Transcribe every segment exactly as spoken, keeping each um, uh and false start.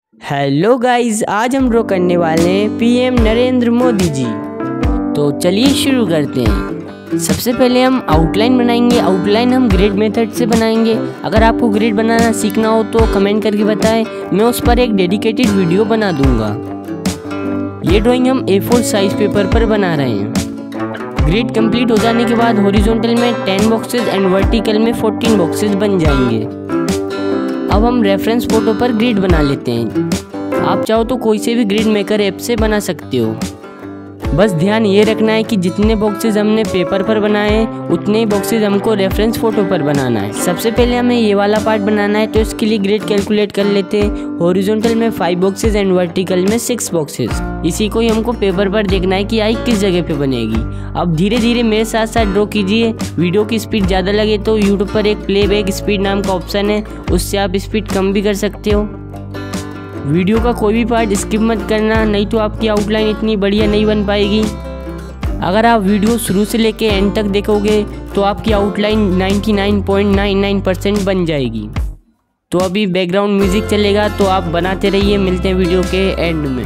Hello guys, आज हम draw करने वाले हैं पीएम नरेंद्र मोदी जी। तो चलिए शुरू करते हैं। सबसे पहले हम आउटलाइन बनाएंगे। आउटलाइन हम ग्रिड मेथड से बनाएंगे। अगर आपको ग्रिड बनाना सीखना हो तो कमेंट करके बताएं, मैं उस पर एक डेडिकेटेड वीडियो बना दूंगा। ये ड्राइंग हम ए फोर साइज पेपर पर बना रहे हैं। ग्रिड कंप्लीट हो जाने के बाद हॉरिजॉन्टल में टेन बॉक्सेस एंड वर्टिकल में फोर्टीन बॉक्सेस बन जाएंगे। अब हम रेफरेंस फोटो पर ग्रिड बना लेते हैं। आप चाहो तो कोई से भी ग्रिड मेकर ऐप से बना सकते हो। बस ध्यान ये रखना है कि जितने बॉक्सेस हमने पेपर पर बनाए हैं उतने ही बॉक्सेस हमको रेफरेंस फोटो पर बनाना है। सबसे पहले हमें ये वाला पार्ट बनाना है, तो इसके लिए ग्रिड कैलकुलेट कर लेते हैं। हॉरिजॉन्टल में फाइव बॉक्सेस एंड वर्टिकल में सिक्स बॉक्सेस। इसी को ही हमको पेपर पर देखना है कि आई किस जगह पे बनेगी। अब धीरे धीरे मेरे साथ साथ ड्रॉ कीजिए। वीडियो की स्पीड ज़्यादा लगे तो यूट्यूब पर एक प्लेबैक स्पीड नाम का ऑप्शन है, उससे आप स्पीड कम भी कर सकते हो। वीडियो का कोई भी पार्ट स्किप मत करना, नहीं तो आपकी आउटलाइन इतनी बढ़िया नहीं बन पाएगी। अगर आप वीडियो शुरू से लेके एंड तक देखोगे तो आपकी outline ninety nine point nine nine percent बन जाएगी। तो अभी बैकग्राउंड म्यूजिक चलेगा, तो आप बनाते रहिए। मिलते हैं वीडियो के एंड में।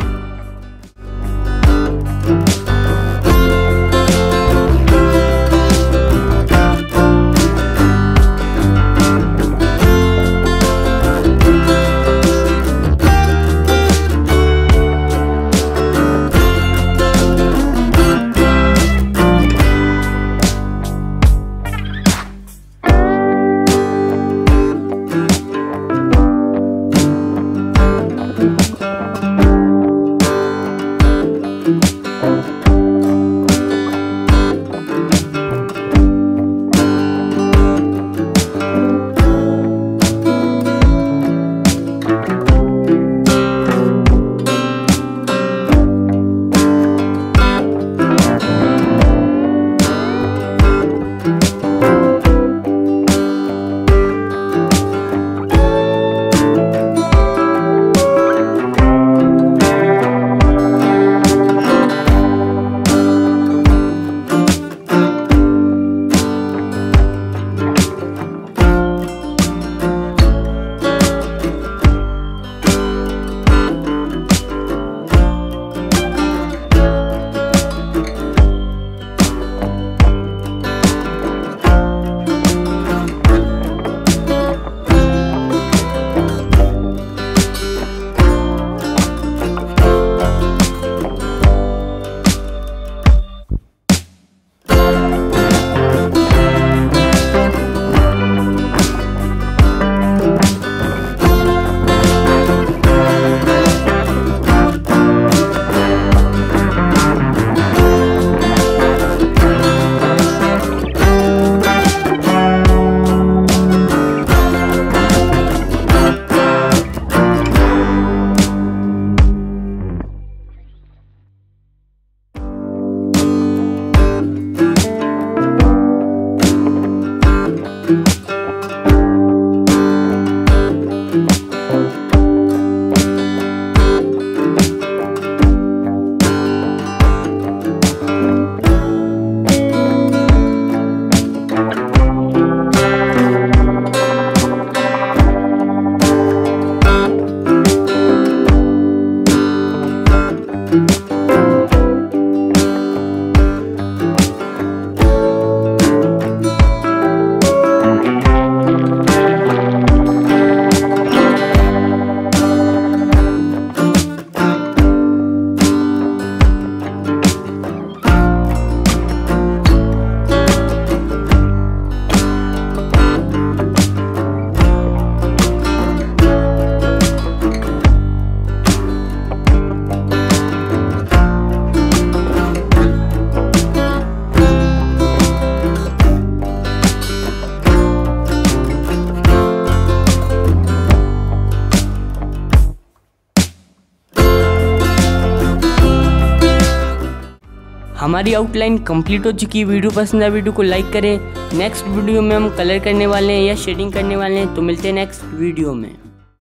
हमारी आउटलाइन कंप्लीट हो चुकी है। वीडियो पसंद है वीडियो को लाइक करें। नेक्स्ट वीडियो में हम कलर करने वाले हैं या शेडिंग करने वाले हैं, तो मिलते हैं नेक्स्ट वीडियो में।